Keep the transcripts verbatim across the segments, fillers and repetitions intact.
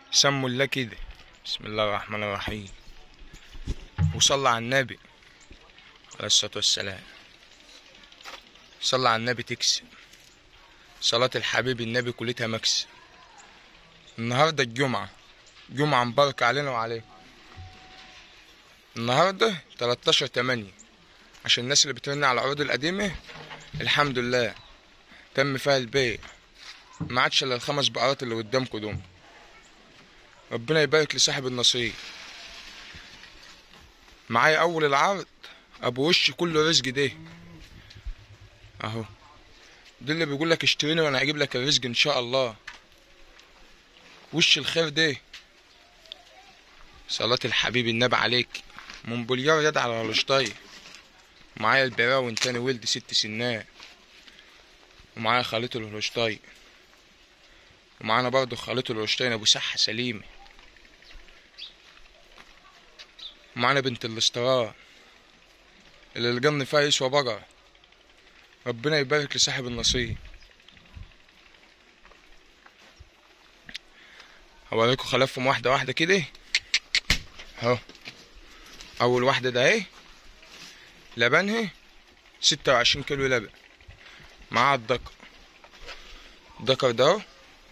سموا الله كده. بسم الله الرحمن الرحيم. وصلى على النبي عليه الصلاة والسلام. صلى على النبي تكسب. صلاة الحبيب النبي كلتها مكسب. النهارده الجمعة، جمعة مباركة علينا وعليكم. النهارده تلتاشر تمانية، عشان الناس اللي بترن على العروض القديمة الحمد لله تم فيها البيع، ما عادش الا الخمس بقرات اللي قدامكم دول. ربنا يبارك لصاحب النصيب. معايا اول العرض ابو وش كله رزق ده اهو، ده اللي بيقول لك اشتريني وانا هجيب لك الرزق ان شاء الله. وش الخير ده. صلاة الحبيب النبي عليك. منبوليار يد على الشطاية. معايا البراون تاني ولد ست سنات، ومعايا خالته الهلوشطاي، ومعانا برضه خالته الهلوشطاي ابو صحة سليمة، ومعانا بنت الاسترار اللي الجن فيها يسوى بقرة. ربنا يبارك لصاحب النصيب. هوريكم خلفهم واحدة واحدة كده اهو. أول واحدة ده اهي لبنها ستة وعشرين كيلو لبن، معاها الدكر. الدكر ده اهو،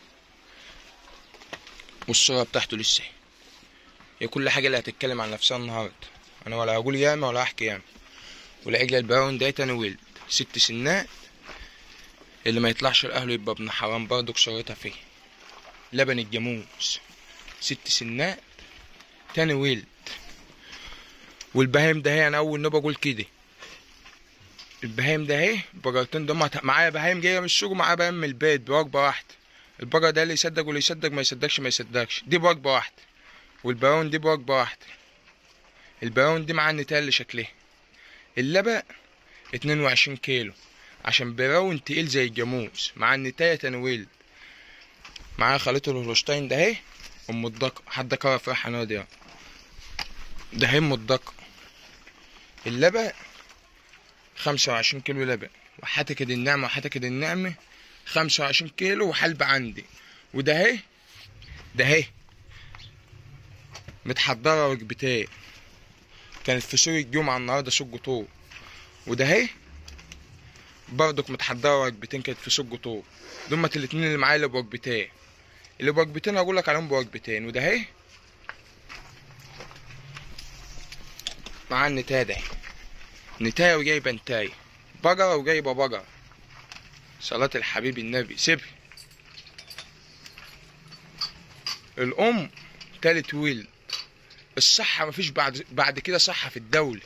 والصورة بتاعته لسه. هي كل حاجة اللي هتتكلم عن نفسها النهاردة، أنا ولا هقول ياما ولا هحكي ياما. والعجلة البراون ده تاني ولد ست سنات، اللي ما يطلعش لأهله يبقى ابن حرام برضه كسرتها فيه. لبن الجاموس ست سنات تاني ولد. والبهايم ده هي انا اول نوبه اقول كده. البهايم ده اهي البقرتين دول معايا بهايم جايه من السوق، ومعايا بهايم من البيت بوجبه واحده. البقر ده اللي يصدق واللي يصدق، ما يصدقش ما يصدقش. دي بوجبه واحده، والبراون دي بوجبه واحده. البراون دي معاها النتايه اللي شكلها. اللبن اتنين وعشرين كيلو، عشان براون تقيل زي الجاموس. مع النتايه تاني ولد. معايا خالته الهولشتاين ده اهي ام الدكر. حد كرر فرحه نادي ده هي ام الدكر. اللبن خمسة وعشرين كيلو لبن، وحتكد النعمة وحتكد النعمة خمسة وعشرين كيلو وحلب عندي. وده اهي ده اهي متحضرة وجبتين، كانت في سوق الجمعة النهاردة سوق جطور. وده اهي برضك متحضرة وجبتين، كانت في سوق جطور. دمت الاتنين اللي معايا اللي بوجبتين. اللي بوجبتين هقول لك عليهم بوجبتين. وده اهي مع النتاية ده، نتاية وجايبة نتاية، بقرة وجايبة بقرة. صلاة الحبيب النبي. سيبها. الأم تالت ولد. الصحة مفيش بعد بعد كده صحة في الدولة.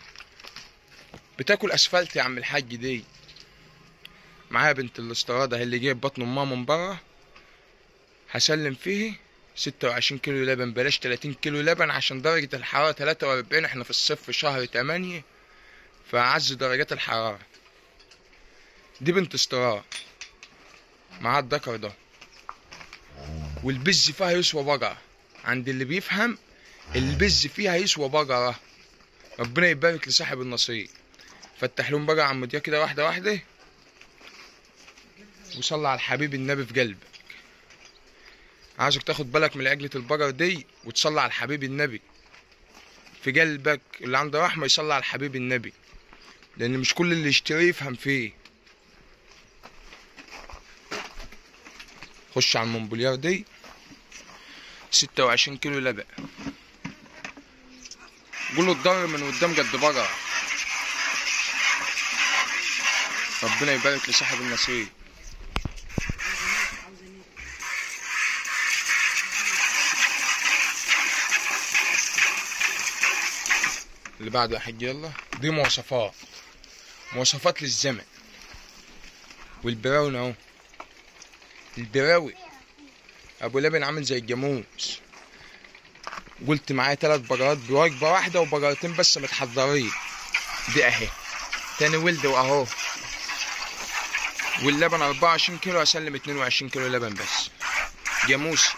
بتاكل أسفلت يا عم الحاج دي. معايا بنت الاسترادة اللي جايب بطن أمها من برا، هسلم فيه ستة وعشرين كيلو لبن، بلاش تلاتين كيلو لبن، عشان درجة الحرارة تلاتة وأربعين. احنا في الصيف في شهر تمانية، فأعز درجات الحرارة. دي بنت استرار معاها الدكر ده. والبز فيها يسوى بقرة. عند اللي بيفهم البز فيها يسوى بقرة. ربنا يبارك لصاحب النصيب. فتح لهم بقى عم ديا كده واحدة واحدة، وصلى على الحبيب النبي في قلبك. عايزك تاخد بالك من عجلة البقر دي، وتصلي على الحبيب النبي في قلبك. اللي عنده رحمة يصلي على الحبيب النبي، لأن مش كل اللي يشتريه يفهم فيه. خش على المنبوليار دي ستة وعشرين كيلو لبن. قول له الضر من قدام قد بقرة. ربنا يبارك لصاحب النصيب. اللي بعده يا حاج يلا. دي مواصفات مواصفات للزمن. والبراون اهو. البراوي ابو لبن عامل زي الجاموس. قلت معايا تلات بقرات بوجبه واحده، وبقرتين بس متحضرين. دي اهي تاني ولد واهو. واللبن اربعة وعشرين كيلو، هسلم اتنين وعشرين كيلو لبن بس. جاموس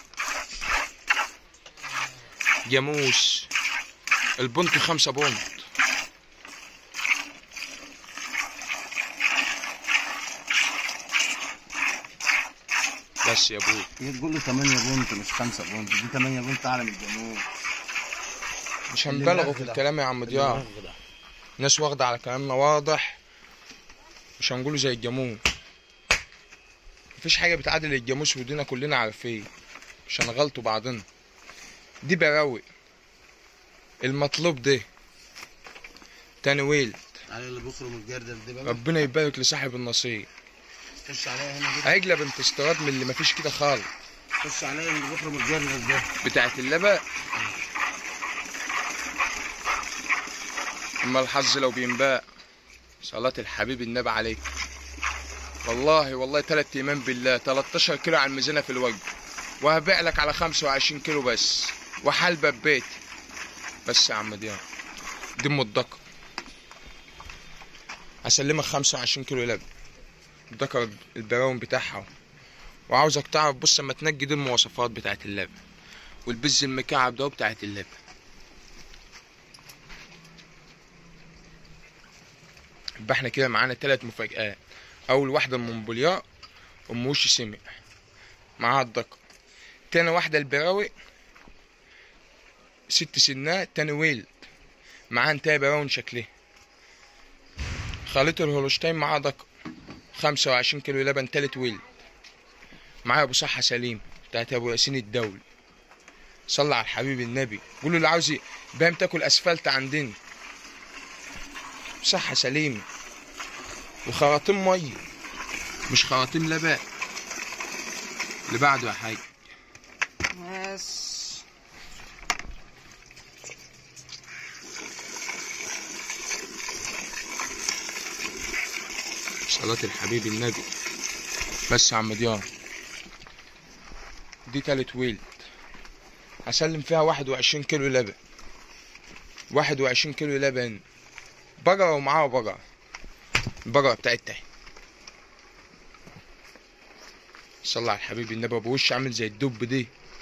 جاموس. البنط خمسة بنط. بس بس يا ابوي. هي تقول له تمانية بونت مش خمسة بونت، دي تمانية بونت اعلى من الجاموس. مش هنبالغوا في الكلام يا عم ضياء، الناس واخده على كلامنا واضح، مش هنقوله زي الجاموس. مفيش حاجه بتعادل الجاموس ودينا كلنا عارفين، مش هنغلطوا بعضنا. دي براوي المطلوب ده تاني ويلد على اللي بيخرم الجردل دي بقى. ربنا يبارك لصاحب النصيب. خش عليها هنا كده. عجله بنت استيراد من اللي مفيش كده خالص. خش عليها اللي بيخرم الجردل ده بتاعت اللبق. اما الحظ لو بينباع. صلاة الحبيب النبي عليك. والله والله تلات ايمان بالله تلتاشر كيلو على الميزانه في الوجه، وهبيع لك على خمسة وعشرين كيلو بس، وحلبة ببيتي بس يا عم ضياء. دي ام الدكر هسلمك خمسة وعشرين كيلو لبن. الدكر البراون بتاعها، وعاوزك تعرف بص اما تنجي دي المواصفات بتاعت اللبن، والبز المكعب ده بتاعت اللبن. يبقى احنا كده معانا تلات مفاجآت. اول واحده المنبولياء ام وش سمع معاها الدكر. تاني واحده البراوي ست سنات تاني ويلد معاها انتهى براون شكلها. خليط الهولشتاين معاها دكر خمسة وعشرين كيلو لبن تالت ويلد. معايا ابو صحه سليم بتاعت ابو ياسين الدولي. صلى على الحبيب النبي. قولوا اللي عاوز بام تاكل اسفلت عندنا. صحه سليمه وخراطيم ميه مش خراطيم لبن. اللي بعده يا حاج. بس صلاة الحبيب النبي. بس يا عم ضياء دي تالت ويلد هسلم فيها واحد وعشرين كيلو لبن. واحد وعشرين كيلو لبن بقرة ومعاها بقرة. البقرة بتاعتها صلى على الحبيب النبي. ابو وش عامل زي الدب دي.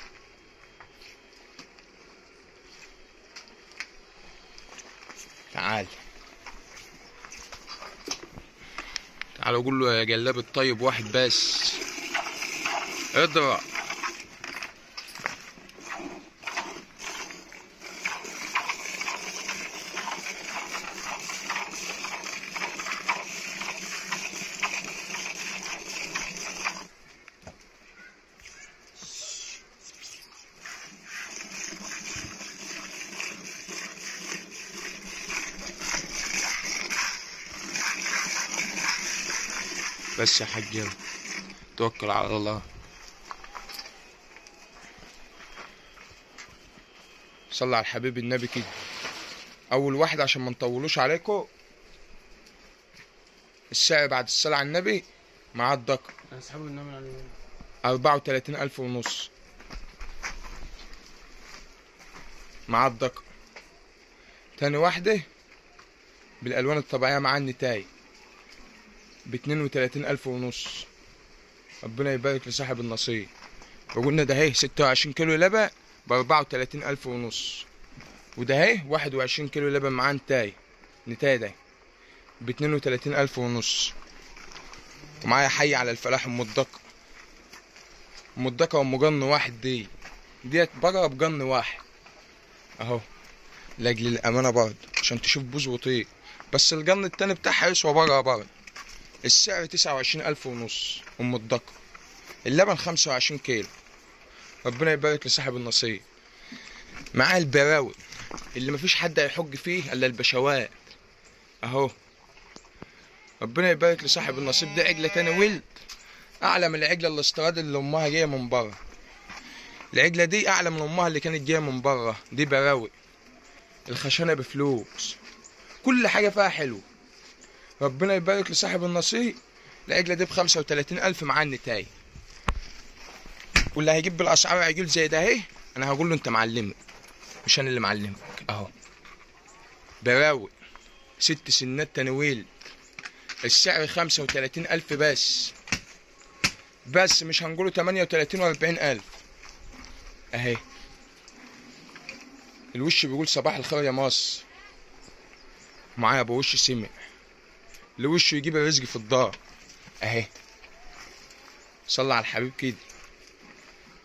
تعال تعال اقول له يا جلاب الطيب واحد بس اضرب. بس يا حاج يلا توكل على الله. صلى على الحبيب النبي كده. اول واحد عشان ما نطولوش عليكم السعر بعد الصلاة على النبي مع الدكر اسحبوا النمل على اربعة وتلاتين الف ونص مع الدكر. تاني واحدة بالالوان الطبيعية مع النتاي باتنين وتلاتين الف ونص. ربنا يبارك لصاحب النصيب. وقلنا ده اهي ستة وعشرين كيلو لبن باربعة وتلاتين الف ونص، وده اهي واحد وعشرين كيلو لبن معاه نتاي نتاي ده باتنين وتلاتين الف ونص. ومعايا حي على الفلاح ام الدكر. ام الدكر ام جن واحد دي ديت بقرة بجن واحد اهو لاجل الامانة برضه عشان تشوف بوز وطيق. بس الجن التاني بتاعها يسوى بقرة برضه. السعر تسعة وعشرين الف ونص ام الدكر. اللبن خمسة وعشرين كيلو. ربنا يبارك لصاحب النصيب. معاه البراوي اللي مفيش حد هيحج فيه الا البشوات اهو. ربنا يبارك لصاحب النصيب. ده عجله تاني ولد اعلى من العجله الاستيراد اللي امها جايه من بره. العجله دي اعلى من امها اللي كانت جايه من بره. دي براوي الخشنه بفلوس كل حاجه فيها حلو. ربنا يبارك لصاحب النصيب. العجله دي بخمسة وتلاتين الف مع النتاي. واللي هيجيب بالاسعار عجول زي ده اهي انا هقول له انت معلمك مش انا اللي معلمك اهو. براوي ست سنات تنويل. السعر خمسة وتلاتين الف بس بس مش هنقوله تمانية وتلاتين واربعين الف اهي. الوش بيقول صباح الخير يا مصر. معايا ابو وش سمع اللي وشه يجيب الرزق في الدار اهي. صلى على الحبيب كده.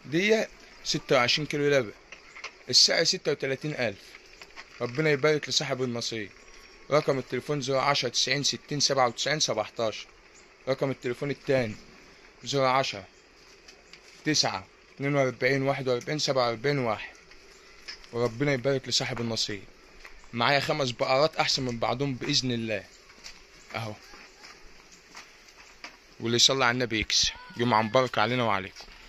دي ستة وعشرين كيلو لبن، السعر ستة وتلاتين ألف. ربنا يبارك لصاحب النصيب. رقم التليفون زيرو عشرة تسعين ستين سبعة وتسعين سبعتاشر. رقم التليفون التاني زيرو عشرة تسعة اتنين وأربعين واحد وأربعين سبعة وأربعين واحد. وربنا يبارك لصاحب النصيب. معايا خمس بقرات أحسن من بعضهم بإذن الله أهو. واللي يصلي على النبي يكسب. جمعة مباركة علينا وعليكم.